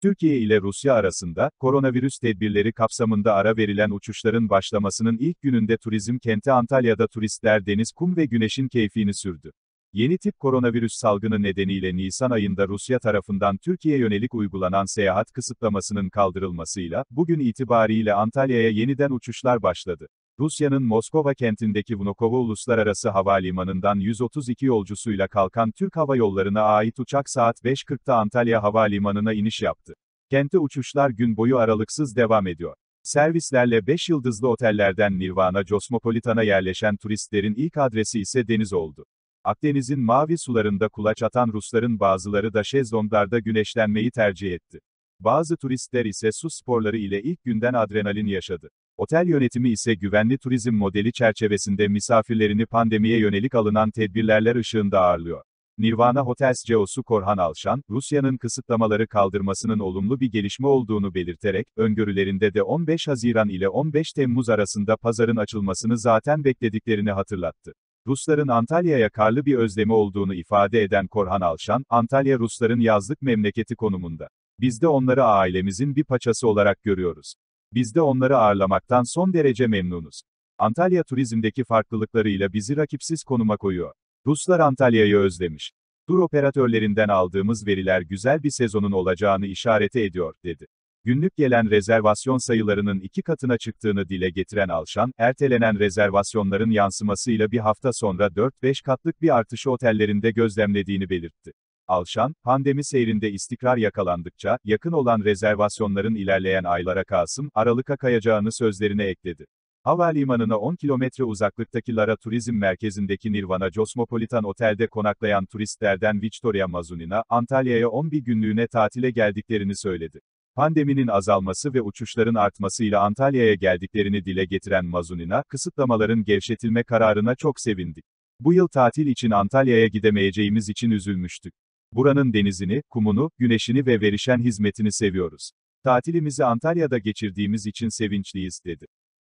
Türkiye ile Rusya arasında, koronavirüs tedbirleri kapsamında ara verilen uçuşların başlamasının ilk gününde turizm kenti Antalya'da turistler deniz, kum ve güneşin keyfini sürdü. Yeni tip koronavirüs salgını nedeniyle Nisan ayında Rusya tarafından Türkiye'ye yönelik uygulanan seyahat kısıtlamasının kaldırılmasıyla, bugün itibariyle Antalya'ya yeniden uçuşlar başladı. Rusya'nın Moskova kentindeki Vnukovo Uluslararası Havalimanı'ndan 132 yolcusuyla kalkan Türk Hava Yolları'na ait uçak saat 5.40'da Antalya Havalimanı'na iniş yaptı. Kente uçuşlar gün boyu aralıksız devam ediyor. Servislerle 5 yıldızlı otellerden Nirvana Cosmopolitan'a yerleşen turistlerin ilk adresi ise deniz oldu. Akdeniz'in mavi sularında kulaç atan Rusların bazıları da şezlonglarda güneşlenmeyi tercih etti. Bazı turistler ise su sporları ile ilk günden adrenalin yaşadı. Otel yönetimi ise güvenli turizm modeli çerçevesinde misafirlerini pandemiye yönelik alınan tedbirler ışığında ağırlıyor. Nirvana Hotels CEO'su Korhan Alşan, Rusya'nın kısıtlamaları kaldırmasının olumlu bir gelişme olduğunu belirterek, öngörülerinde de 15 Haziran ile 15 Temmuz arasında pazarın açılmasını zaten beklediklerini hatırlattı. Rusların Antalya'ya karlı bir özlemi olduğunu ifade eden Korhan Alşan, Antalya Rusların yazlık memleketi konumunda. Biz de onları ailemizin bir parçası olarak görüyoruz. Biz de onları ağırlamaktan son derece memnunuz. Antalya turizmdeki farklılıklarıyla bizi rakipsiz konuma koyuyor. Ruslar Antalya'yı özlemiş. Tur operatörlerinden aldığımız veriler güzel bir sezonun olacağını işaret ediyor, dedi. Günlük gelen rezervasyon sayılarının 2 katına çıktığını dile getiren Alşan, ertelenen rezervasyonların yansımasıyla bir hafta sonra 4-5 katlık bir artışı otellerinde gözlemlediğini belirtti. Alşan, pandemi seyrinde istikrar yakalandıkça, yakın olan rezervasyonların ilerleyen aylara Kasım-Aralık'a kayacağını sözlerine ekledi. Havalimanına 10 kilometre uzaklıktaki Lara Turizm Merkezi'ndeki Nirvana Cosmopolitan Otel'de konaklayan turistlerden Victoria Mazunina, Antalya'ya 11 günlüğüne tatile geldiklerini söyledi. Pandeminin azalması ve uçuşların artmasıyla Antalya'ya geldiklerini dile getiren Mazunina, kısıtlamaların gevşetilme kararına çok sevindik. Bu yıl tatil için Antalya'ya gidemeyeceğimiz için üzülmüştük. Buranın denizini, kumunu, güneşini ve verişen hizmetini seviyoruz. Tatilimizi Antalya'da geçirdiğimiz için sevinçliyiz, dedi.